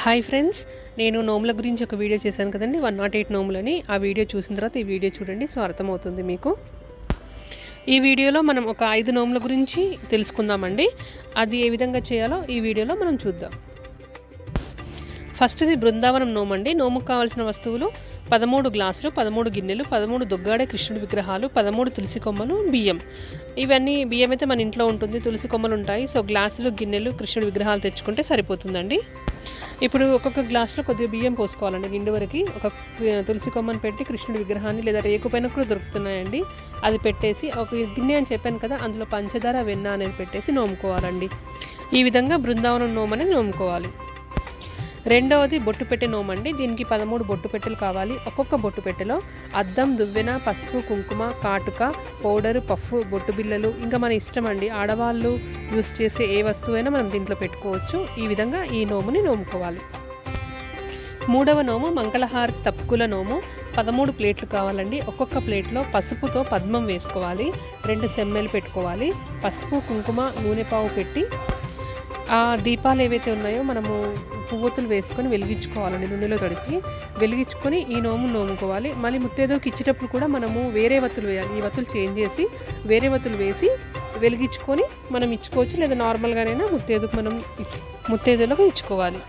Hi friends, నేను నోముల గురించి ఒక వీడియో చేశాను కదండి, 108 నోములని. ఆ వీడియో చూసిన తర్వాత ఈ వీడియో చూడండి, సో అర్థమవుతుంది మీకు. ఈ వీడియోలో మనం ఒక 5 నోముల గురించి తెలుసుకుందామండి. అది ఏ విధంగా చేయాలో ఈ వీడియోలో మనం చూద్దాం. ఫస్ట్ది బృందావనం నోము అండి. నోముకు కావాల్సిన వస్తువులు 13 గ్లాసులు, 13 గిన్నెలు, 13 దుగ్గాడే కృష్ణుడి విగ్రహాలు, 13 తులసి కొమ్మలు, బియ్యం. ఇవన్నీ బియ్యం అయితే మన ఇంట్లో ఉంటుంది, తులసి కొమ్మలు ఉంటాయి. సో గ్లాసులు, గిన్నెలు, కృష్ణుడి విగ్రహాలు తెచ్చుకుంటే సరిపోతుందండి. ఇప్పుడు ఒక్కొక్క గ్లాసులో కొద్దిగా బియ్యం పోసుకోవాలండి. నిండు వరకు ఒక తులసి కొమ్మను పెట్టి కృష్ణుడి విగ్రహాన్ని లేదా రేకు పైన కూడా దొరుకుతున్నాయండి, అది పెట్టేసి ఒక గిన్నె అని చెప్పాను కదా, అందులో పంచదార, వెన్న అనేది పెట్టేసి నోముకోవాలండి. ఈ విధంగా బృందావనం నోము అనేది నోముకోవాలి. రెండవది బొట్టు పెట్టె నోమండి. దీనికి 13 బొట్టు పెట్టెలు కావాలి. ఒక్కొక్క బొట్టు పెట్టెలో అద్దం, దువ్వెన, పసుపు, కుంకుమ, కాటుక, పౌడరు, పఫ్, బొట్టు బిళ్ళలు, ఇంకా మన ఇష్టం అండి. ఆడవాళ్ళు యూస్ చేసే ఏ వస్తువైనా మనం దీంట్లో పెట్టుకోవచ్చు. ఈ విధంగా ఈ నోముని నోముకోవాలి. మూడవ నోము మంగళహారతి తప్పుకుల నోము. 13 ప్లేట్లు కావాలండి. ఒక్కొక్క ప్లేట్లో పసుపుతో పద్మం వేసుకోవాలి. 2 సెమ్మెలు పెట్టుకోవాలి. పసుపు, కుంకుమ, నూనె పావు పెట్టి ఆ దీపాలు ఏవైతే ఉన్నాయో మనము పువ్వొత్తులు వేసుకొని వెలిగించుకోవాలండి. నూనెలో తడిపి వెలిగించుకొని ఈ నోము నోముకోవాలి. మళ్ళీ ముత్తేదోకి ఇచ్చేటప్పుడు కూడా మనము వేరే వత్తులు వేయాలి. ఈ వత్తులు చేంజ్ చేసి వేరే వత్తులు వేసి వెలిగించుకొని మనం ఇచ్చుకోవచ్చు, లేదా నార్మల్గానైనా ముత్తేదోలకు ఇచ్చుకోవాలి.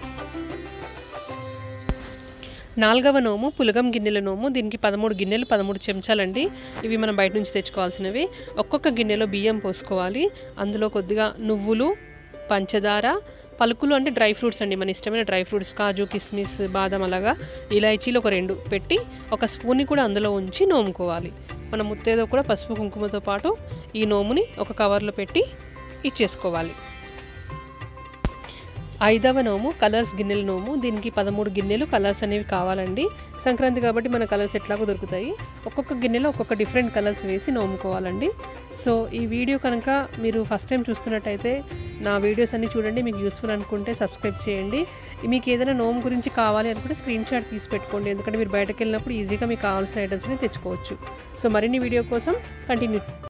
నాలుగవ నోము పులగం గిన్నెల నోము. దీనికి 13 గిన్నెలు, 13 చెంచాలండి. ఇవి మనం బయట నుంచి తెచ్చుకోవాల్సినవి. ఒక్కొక్క గిన్నెలో బియ్యం పోసుకోవాలి. అందులో కొద్దిగా నువ్వులు, పంచదార, పలుకులు అంటే డ్రై ఫ్రూట్స్ అండి, మన ఇష్టమైన డ్రై ఫ్రూట్స్, కాజు, కిస్మిస్, బాదం, అలాగా ఇలాచీలు ఒక 2 పెట్టి ఒక స్పూన్ని కూడా అందులో ఉంచి నోముకోవాలి. మన ముత్తేదో కూడా పసుపు కుంకుమతో పాటు ఈ నోముని ఒక కవర్లో పెట్టి ఇచ్చేసుకోవాలి. ఐదవ నోము కలర్స్ గిన్నెల నోము. దీనికి 13 గిన్నెలు, కలర్స్ అనేవి కావాలండి. సంక్రాంతి కాబట్టి మన కలర్స్ ఎట్లాగో దొరుకుతాయి. ఒక్కొక్క గిన్నెలో ఒక్కొక్క డిఫరెంట్ కలర్స్ వేసి నోముకోవాలండి. సో ఈ వీడియో కనుక మీరు ఫస్ట్ టైం చూస్తున్నట్టయితే నా వీడియోస్ అన్నీ చూడండి. మీకు యూస్ఫుల్ అనుకుంటే సబ్స్క్రైబ్ చేయండి. మీకు ఏదైనా నోము గురించి కావాలి అనుకుంటే స్క్రీన్ షాట్ తీసి పెట్టుకోండి, ఎందుకంటే మీరు బయటకు వెళ్ళినప్పుడు ఈజీగా మీకు కావాల్సిన ఐటమ్స్ని తెచ్చుకోవచ్చు. సో మరిన్ని వీడియో కోసం కంటిన్యూ